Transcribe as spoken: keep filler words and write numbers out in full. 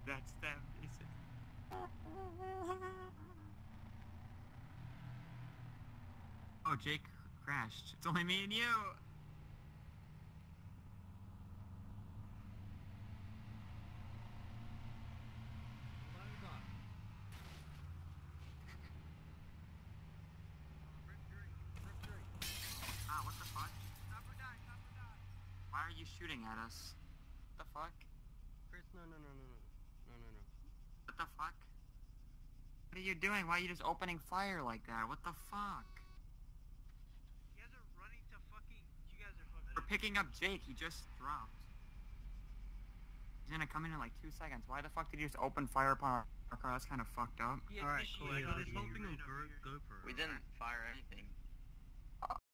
That's them, is it? Oh, Jake crashed. It's only me and you! Ah, what the fuck? Why are you shooting at us? What the fuck? Chris, no, no, no, no, no, no, no, no. What the fuck? What are you doing? Why are you just opening fire like that? What the fuck? You guys are running to fucking... You guys are fucking... We're picking up Jake. He just dropped. He's gonna come in in like two seconds. Why the fuck did you just open fire upon our car? That's kind of fucked up. He Alright, cool. I initiated got it. his whole thing on GoPro. We didn't fire anything.